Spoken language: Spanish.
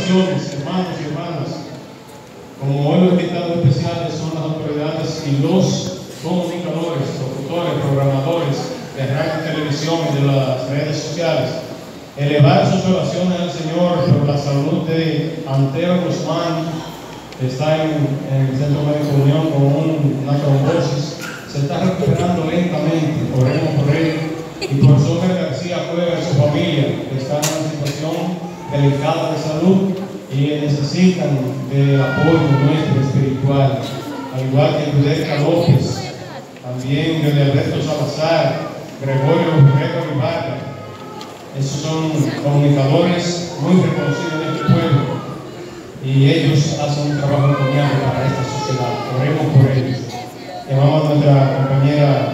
oraciones, hermanos y hermanas. Como hoy los invitados especiales son las autoridades y los comunicadores, locutores, programadores de radio y televisión y de las redes sociales, elevar sus oraciones al Señor por la salud de Antero Guzmán, que está en el Centro Médico Unión con una trombosis. Se está recuperando lentamente, oremos por él, y por Somer García Cueva y su familia, que están en una situación delicada de salud y necesitan de apoyo nuestro espiritual, al igual que Judeca López, también de Alberto Salazar, Gregorio Rivera Rivaga. Esos son comunicadores muy reconocidos en este pueblo y ellos hacen un trabajo encomiable para esta sociedad. Oremos por ellos. Llamamos a nuestra compañera